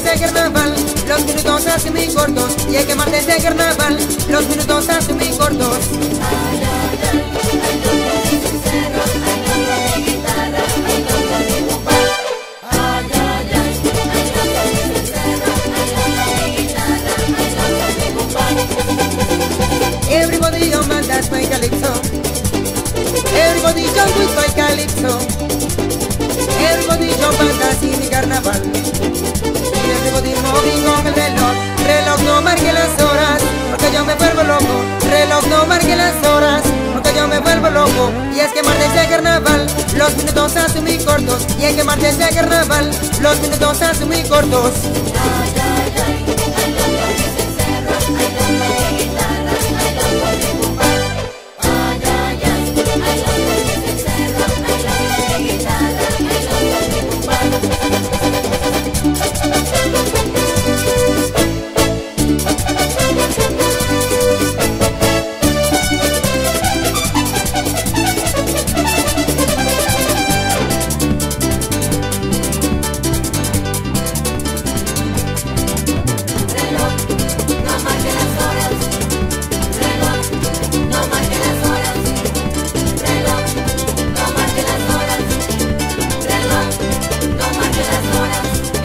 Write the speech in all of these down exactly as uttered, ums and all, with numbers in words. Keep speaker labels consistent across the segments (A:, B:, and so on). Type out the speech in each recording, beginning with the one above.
A: de carnaval, los minutos hacen muy cortos. Y es que martes de carnaval, los minutos hacen muy cortos.
B: Ay, ay, ay, ay, toco mi cencerro, ay, toco mi guitarra, ay, toco mi bumbá. Ay, ay, ay, ay, toco mi cencerro, ay, toco mi guitarra, ay, toco mi bumbá.
A: Everybody on man dance my calypso. Everybody jump with my calypso. Everybody jump and dance in the carnaval. Y everybody moving con el reloj. Reloj no marque las horas, porque yo me vuelvo loco. Reloj no marque las horas, porque yo me vuelvo loco. Y es que martes de carnaval, los minutos hacen muy cortos. Y es que martes de carnaval, los minutos hacen muy cortos.
B: Ay, ay, ay, ay, toco mi cencerro, ay, toco mi guitarra, ay, toco mi bumbá. Ay, ay, ay, ay, toco mi cencerro, ay, toco mi guitarra, ay, toco mi bumbá. Reloj, no marque las horas. Reloj, no marque las horas. Reloj, no marque las horas. Reloj, no marque las horas.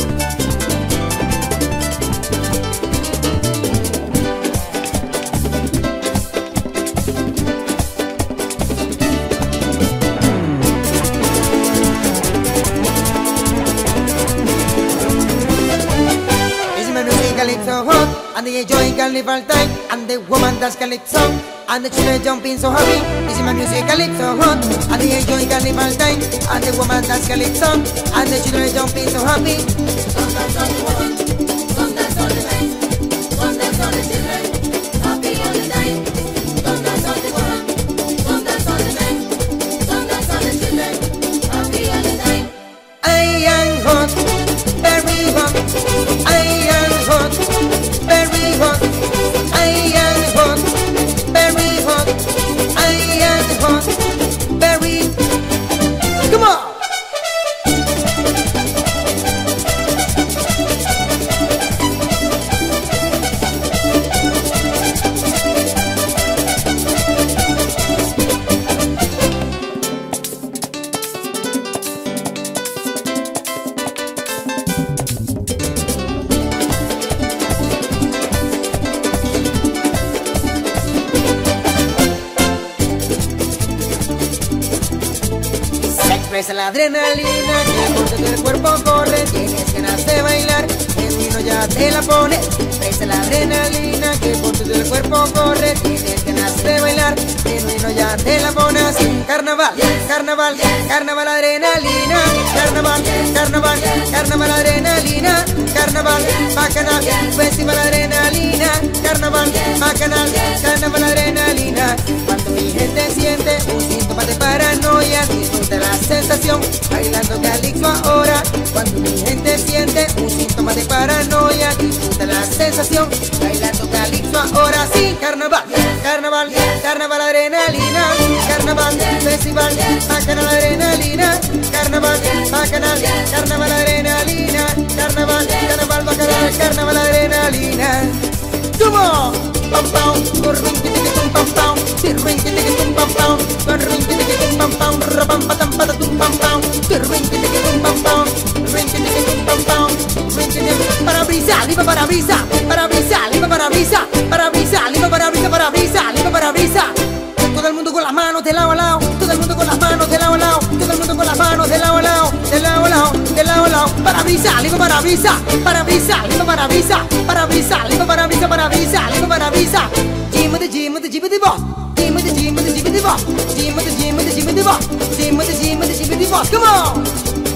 A: It's my music calypso hot, and they enjoy carnival time, and the woman dance calypso, and the children jumping so happy. It's my music calypso hot, and they enjoy carnival time, and the woman dance calypso, and the children jumping so happy.
B: Don't dance on the woman, don't dance on the man, don't dance on the children, happy all the time. Don't dance on the woman, don't dance on the man, don't dance on the children, happy all the time.
A: I am hot, very hot. I am hot, very hot. I am hot, very hot. I am hot, very. Come on. Se expresa la adrenalina que por todo el cuerpo corre. Tienes ganas de bailar, el vino ya te la pone. Se expresa la adrenalina que por todo el cuerpo corre. Tienes ganas de bailar, el vino ya te la pone. Así, carnaval, carnaval, carnaval, adrenalina. Carnaval, carnaval, carnaval, adrenalina. Carnaval, bacanal, festival, adrenalina. Carnaval, bacanal, carnaval, adrenalina. Cuando mi gente siente un síntoma de paranoia, disfruta la sensación bailando calypso ahora. Cuando mi gente siente un síntoma de paranoia, disfruta la sensación bailando calypso ahora. Sí, carnaval, carnaval, carnaval, adrenalina. Carnaval, festival, bacanal, adrenalina. Carnaval, bacanal, carnaval, adrenalina. Carnaval, carnaval, bacanal, carnaval, adrenalina. ¡Sumo! Pam pam, ring que te tum pam pam, ring que te tum pam pam, ring que te tum pam pam, rapam patam patatum pam pam, ring que te tum pam pam, ring que te tum pam pam, ring que te para brisa, lipa para brisa, para brisa, lipa para brisa, para brisa, lipa para brisa, para brisa, lipa para brisa. Todo el mundo con las manos de lado a lado, todo el mundo con las manos de lado a lado, todo el mundo con las manos de lado a lado, de lado a lado, de lado a lado. Para brisa, lipa para brisa, para brisa, lipa para brisa, para brisa, lipa para brisa, para brisa, lipa para brisa. Jim with the Jim with the Jim with the boss, Jim with the Jim with the Jim with the boss, Jim with the Jim with the Jim with the boss, Jim with the Jim with the Jim with the boss. Come on.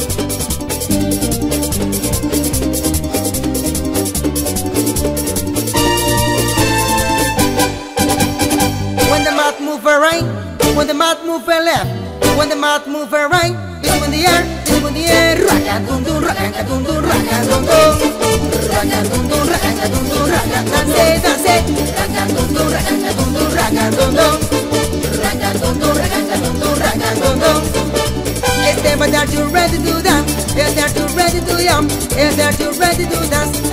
A: When the mat move right, when the mat move left, when the mat move right, it's in the air, it's in the air. Rakan dun dun, rakan dun dun, rakan dun dun, rakan dun dun, rakan dun dun, rakan dance, dance, rakan dun dun, rakan dun dun, rakan dun dun, rakan dun dun, rakan dun dun, rakan dun dun. Is there but are you ready to dance? Is there you ready to yum? Is there you ready to dance?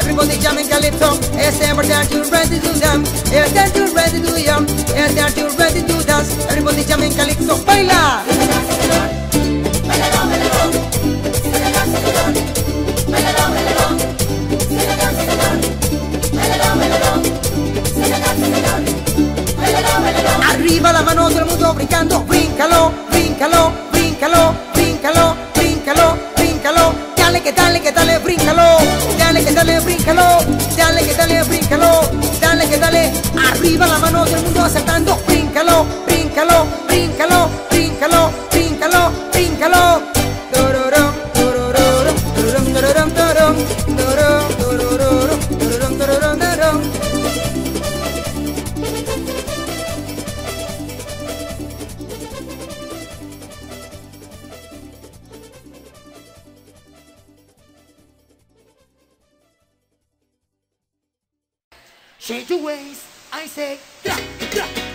A: jamming calypso. Yes, everybody are you ready to jam? Yes, are you ready to jam? Yes, are you ready to dance? Everybody jamming calypso. Baila. Arriba la mano, todo el mundo brincando. Bríncalo, bríncalo, bríncalo, bríncalo, bríncalo, bríncalo. Dale que dale que dale, bríncalo. Dale que dale, bríncalo. Dale que dale, bríncalo. Dale que dale. Arriba la mano, todo el mundo acertando. Bríncalo, bríncalo, bríncalo, bríncalo, bríncalo, bríncalo. Tororón, tororón, tororón, tororón, tororón, tororón, tororón, tororón, tororón, tororón. Shake your waist, I say, tra, tra.